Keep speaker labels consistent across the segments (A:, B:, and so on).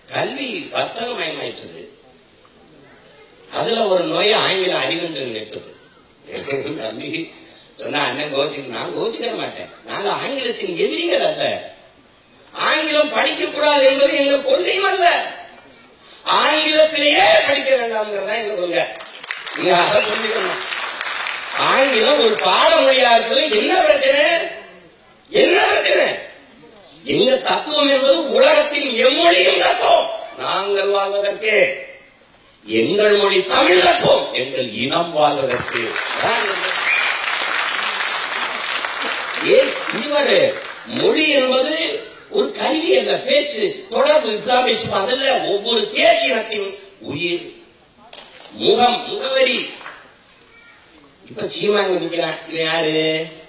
A: கல்வி வர்த்தகமயமாயிட்டது. அதுல ஒரு நோயை ஆங்கிலம் அறிவென்று நினைப்பது. தம்பி சொன்னா அண்ணன் கோச்சிக்க, நான் கோச்சிக்க மாட்டேன். நாங்க ஆங்கிலத்தின் எதிரிகள் அல்ல. ஆங்கிலம் படிக்க கூடாது என்பது எங்க கொள்கையும் அல்ல. ஆங்கிலத்திலேயே படிக்க வேண்டாம்ங்கிறதா எங்க கொள்கை. நீங்க அதை சொல்லிக்கணும். ஆங்கிலம் ஒரு பாடமொழியா இருப்பது என்ன பிரச்சனை? என்ன பிரச்சனை? எங்க தத்துவம் என்பது உலகத்தின் எம்மொழியும் தத்துவம். நாங்கள் வாழ்வதற்கு எங்கள் மொழி தமிழ் தத்துவம், எங்கள் இனம் வாழ்வதற்கு. மொழி என்பது ஒரு கல்வி அல்ல, பேச்சு, தொடர்பு. அதுல ஒவ்வொரு தேசியத்தின் உயிர், முகம், முகவரி. இப்ப சீமாங்க நிக்கிறான். இவன் யாரு,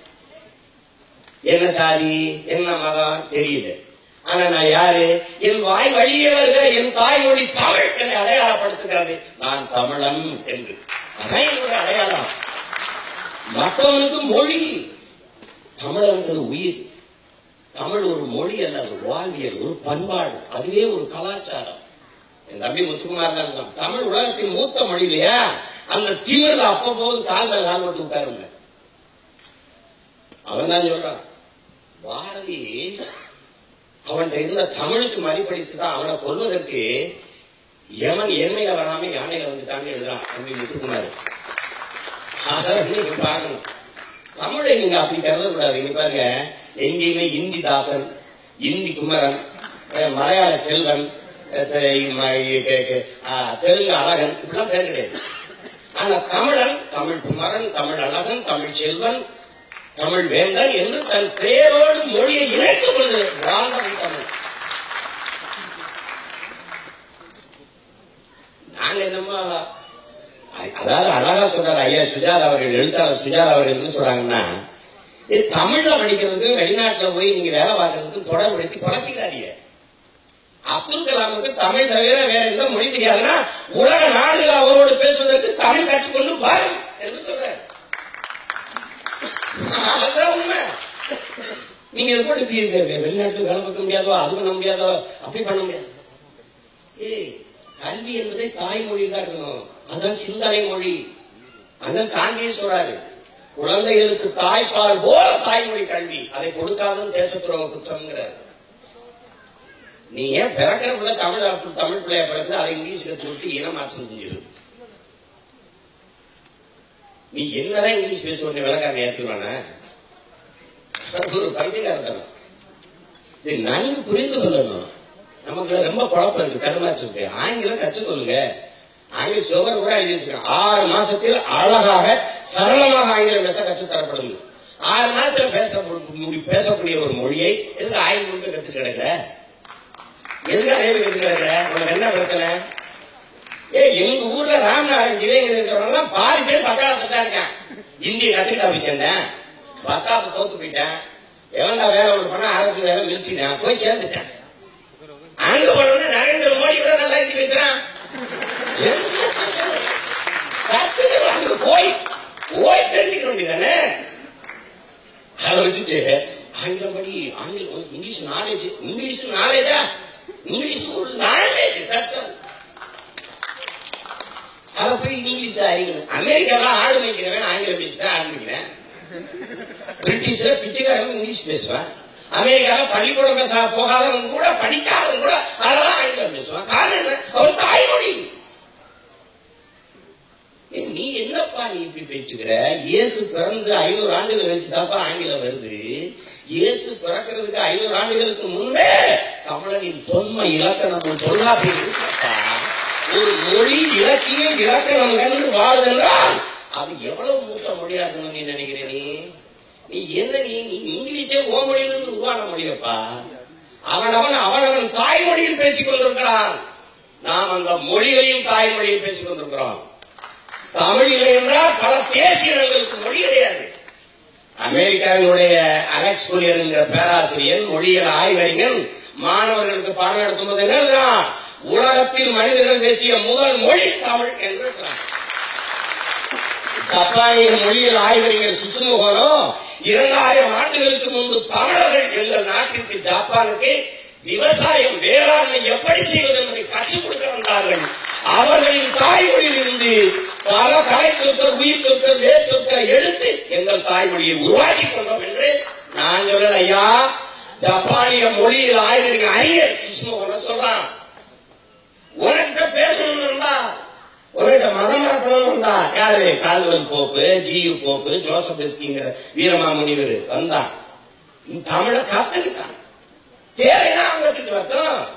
A: என்ன சாதி, என்ன மதம் தெரியல. ஆனா நான் யாரு? என் வாய் வழியே வருகிற என் தாய்மொழி தமிழ் என்னை அடையாளப்படுத்துகிறது. நான் தமிழன் என்று. அதான் என்னுடைய அடையாளம். மற்றவனுக்கு மொழி, தமிழனுக்கு உயிர். தமிழ் ஒரு மொழி அல்ல, ஒரு வாழ்வியல், ஒரு பண்பாடு, அதுவே ஒரு கலாச்சாரம். என் தம்பி முத்துக்குமார் தான் தமிழ் உலகத்தின் மூத்த மொழி இல்லையா? அந்த திமிர்ல அப்பப்போது கால்கள் கால் போட்டு உட்காருங்க. அவன் தான் சொல்றான், பாரதி அவன்கிட்ட இருந்த தமிழுக்கு மதிப்பளித்துதான் அவனை கொல்வதற்கு எவன் எருமையில வராம யானையில வந்துட்டான்னு எழுதுறான் தம்பி முத்துக்குமார். அதான் நீங்க பார்க்கணும். தமிழை நீங்க அப்படி கருதக்கூடாது. நீங்க பாருங்க, எங்கேயுமே இந்தி தாசன், இந்தி குமரன், மலையாள செல்வன், தெலுங்கு அழகன் இப்படிலாம் பேர் கிடையாது. ஆனா தமிழன், தமிழ் குமரன், தமிழ் அழகன், தமிழ் செல்வன், தமிழ் வேந்தன் என்று தன் பெயரோடு மொழியை இணைத்துக் கொண்டு வாழ்ந்தவன் தமிழ். நாங்க என்னமோ அதாவது அழகா சொல்றாரு ஐயா சுஜாதா அவர்கள், எழுத்தாளர் சுஜாதா அவர்கள் என்ன சொல்றாங்கன்னா, தமிழ்ல படிக்கிறதுக்கு வெளிநாட்டுல போய் நீங்க வேலை பார்க்கறதுக்கு தொடர்புபடுத்தி பழக்கிறாரிய. அப்துல் கலாமுக்கு தமிழ் தவிர வேற எந்த மொழி தெரியாதுன்னா உலக நாடுகள் அவரோடு பேசுவதற்கு தமிழ் கற்றுக்கொண்டு பாரு என்று சொல்றாரு. அதுதான் உண்மை. நீங்க இது கூட இப்படி இருக்க வெளிநாட்டுக்கு வேலை பார்க்க முடியாதோ, அது பண்ண முடியாதோ, அப்படி பண்ண முடியாது. கல்வி என்பதை தாய்மொழி தான் இருக்கணும். அதான் சிந்தனை மொழி. அண்ணன் காந்தியே சொல்றாரு, குழந்தைகளுக்கு தாய்ப்பால் போல தாய்மொழி கல்வி, அதை கொடுக்காதும் தேசத்துறவு குற்றம்ங்கிறார். நீ ஏன் பிறக்கிற பிள்ளை தமிழ் பிள்ளைய பிறகு அதை இங்கிலீஷ்ல சொல்லிட்டு இனமாற்றம் செஞ்சிரு. நீ என்னதான் இங்கிலீஷ் பேசுவ விளக்காரன் ஏற்றுவான? ஒரு பைத்தியக்காரன். இதை நன்கு புரிந்து கொள்ளணும். நமக்கு ரொம்ப குழப்பம் இருக்கு, கடுமாச்சு இருக்கு. ஆங்கிலம் கற்றுக்கொள்ளுங்க. ஆங்கில சுவர் கூட எழுதி வச்சிருக்கேன். 6 மாசத்தில் அழகாக சரளமாக ஆங்கிலம் பேச கற்றுத்தரப்படுது. 6 மாசத்துல பேசக்கூடிய ஒரு மொழியை எதுக்கு ஆய்வு முழுக்க கற்று கிடக்குற? எதுக்காக கற்று கிடக்குற? உனக்கு என்ன பிரச்சனை? எங்க ஊர்ல ராமநாதன் சிவகங்கை பாதி பேர் பத்தாப்பு தான் இருக்கான். இந்திய கற்றுக்கிட்டா வச்சிருந்தேன், பத்தாப்பு தோத்து போயிட்டேன். எவன்டா வேலை ஒன்று பண்ணா அரசு வேலை நிறுத்திட்டேன், போய் சேர்ந்துட்டேன். அங்க போன நரேந்திர மோடி கூட நல்லா இருந்து பேசுறான். அங்க போய் தெரிஞ்சுக்க வேண்டியதானே? அதை வச்சுட்டு ஆங்கிலம் படி, ஆங்கிலம் இங்கிலீஷ் நாலேஜ், இங்கிலீஷ் நாலேஜா? இங்கிலீஷ் ஒரு நாலேஜ். அதை போய் இங்கிலீஷ் அறிஞர் அமெரிக்காலாம் ஆடு மேய்க்கிறவன் ஆங்கிலம் பேசிதான் ஆரம்பிக்கிறேன். பிரிட்டிஷ்ல பிச்சைக்காரன் இங்கிலீஷ் பேசுவேன். அமெரிக்கால பள்ளிக்கூடம் பேச போகாதவங்க கூட, படிக்காதவங்க கூட அதெல்லாம் ஆங்கிலம் பேசுவான். காரணம் என்ன? அவன் தாய்மொழி. நீ என்னப்பா நீ இப்படி பேச்சுக்கிற? இயேசு பிறந்து 500 ஆண்டுகள் கழிச்சுதாப்பா ஆங்கிலம் வருது. இயேசு பிறக்கிறதுக்கு 500 ஆண்டுகளுக்கு முன்பே தமிழனின் தொன்மை இலக்கணம் தொல்காப்பியம். ஒரு மொழி இலக்கியம் இலக்கணம் கண்டு வாழ்தென்றால் அது எவ்வளவு மூத்த மொழியா இருக்கணும் நீ நினைக்கிற? நீ என்ன நீ இங்கிலீஷே ஓ மொழியிலிருந்து உருவான மொழியப்பா. அவனவன் தாய்மொழியில் பேசிக் கொண்டிருக்கிறான். நாம் அந்த மொழிகளையும் தாய்மொழியில் பேசிக் கொண்டிருக்கிறோம். தமிழ் இல்லை என்றால் பல தேசிய இனங்களுக்கு மொழி கிடையாது. அமெரிக்காவினுடைய அலெக்ஸ் குலியர் என்கிற பேராசிரியர், மொழியியல் ஆய்வறிஞர், மாணவர்களுக்கு பாடம் நடத்தும் போது என்ன எழுதுறான்? உலகத்தில் மனிதர்கள் பேசிய முதல் மொழி தமிழ் என்று இருக்கிறார். ஜப்பானிய மொழியியல் ஆய்வறிஞர் சுசுமுகனோ 2000 ஆண்டுகளுக்கு முன்பு தமிழர்கள் எங்கள் நாட்டிற்கு ஜப்பானுக்கு விவசாயம் வேளாண்மை எப்படி செய்வது என்பதை கற்றுக் கொடுக்க வந்தார்கள். அவர்களின் தாய்மொழியில் இருந்து பல கலை சொற்கள், உயிர் சொற்கள், வேர் சொற்களை எடுத்து எங்கள் தாய்மொழியை உருவாக்கி கொண்டோம் என்று நான் சொல்ல. ஐயா, ஜப்பானிய மொழியில் ஆய்வறிஞர் அறிஞர் சுஷ்மோகன் சொல்றான், உனக்கிட்ட பேசணும்னா, உனக்கிட்ட மதம் மாற்றணும்னா, யாரு Calvin pope, G U pope, Joseph எஸ்கிங்கிற வீரமாமுனிவர் வந்தான். தமிழை கத்துக்கிட்டான். தேவைன்னா அங்கத்துக்கு வரட்டும்.